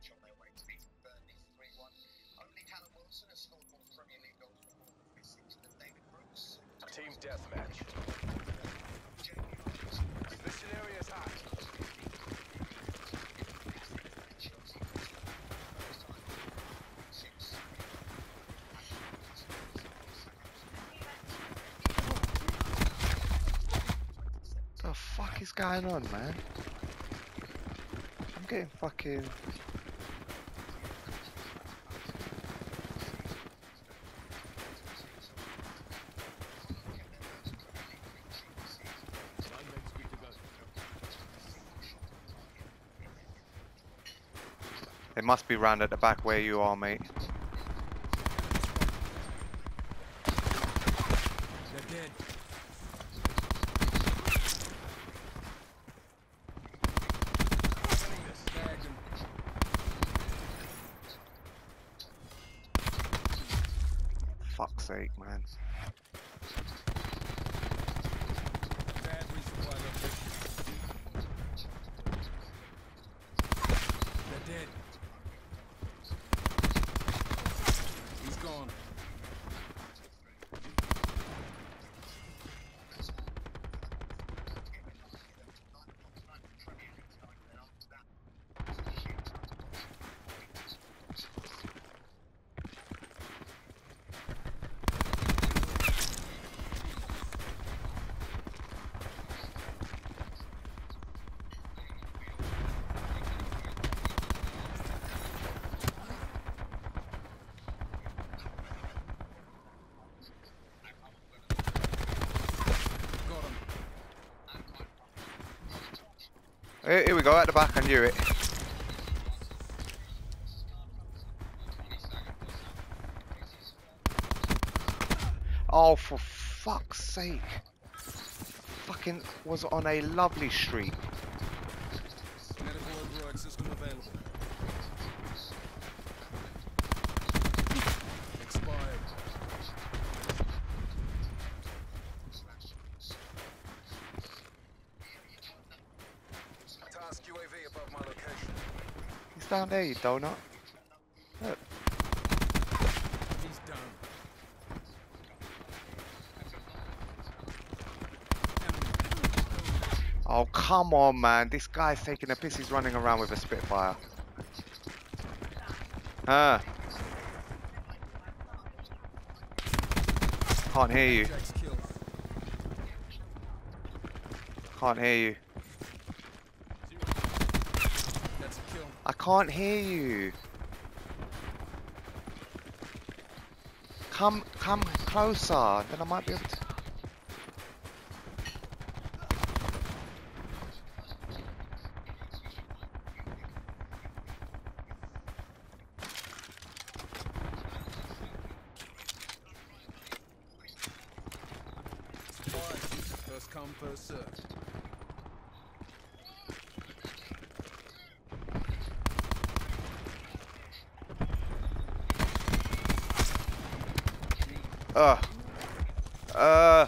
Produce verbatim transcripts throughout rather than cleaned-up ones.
Team deathmatch. Mission area is hot. The fuck is going on, man? I'm getting fucking. They must be round at the back where you are, mate. They're dead. Fuck's sake, man. Bad resupply location. They're dead. He's gone. Here, here we go, at the back, I knew it. Oh, for fuck's sake. Fucking was on a lovely street. Medical override system available. Expired. Task U A V above my location. He's down there, you donut. Look. He's down. Oh, come on, man. This guy's taking a piss. He's running around with a Spitfire. Huh. Can't hear you. Jack's killed. Can't hear you. That's a kill. I can't hear you. Come, come closer. Then I might be able to. First come, first served. Uh. Uh.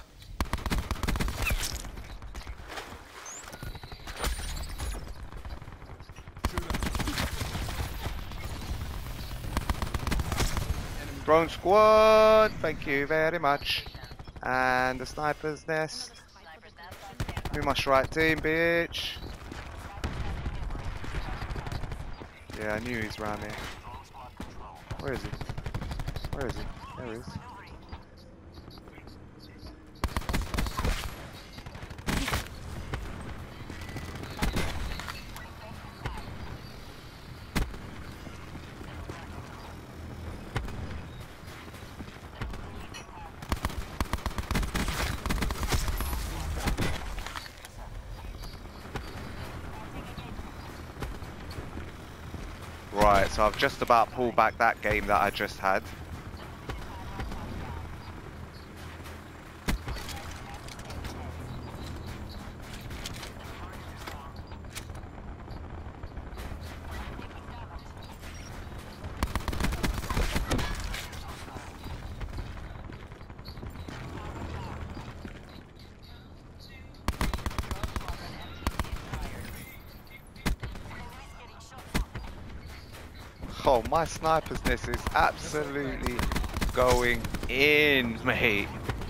Drone squad, thank you very much. And the sniper's nest. We must right team, bitch. Yeah, I knew he's around here. Where is he? Where is he? There he is. Right, so I've just about pulled back that game that I just had. Oh, my sniper's nest is absolutely going in, mate.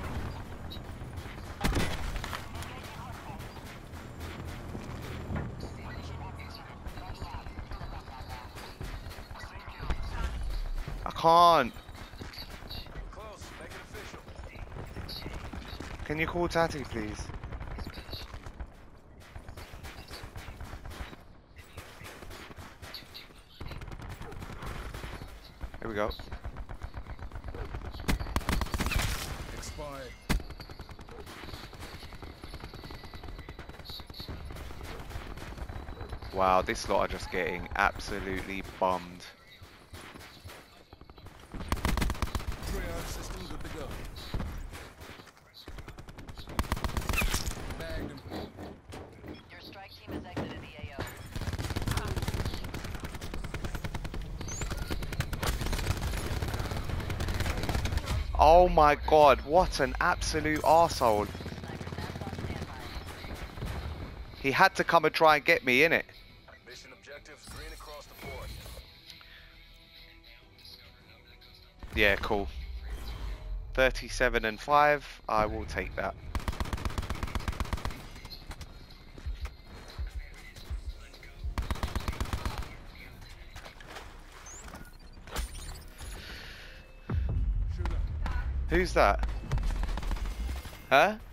I can't. Close. Make it official. Can you call Tatty, please? Here we go. Expired. Wow, this lot are just getting absolutely bummed. Triage system good to go. Bagged him. Your strike team has exited the A O. Oh my god, what an absolute arsehole. He had to come and try and get me, innit? Mission objectives green across the board. Yeah, cool. thirty-seven and five, I will take that. Shoot up. Who's that? Huh?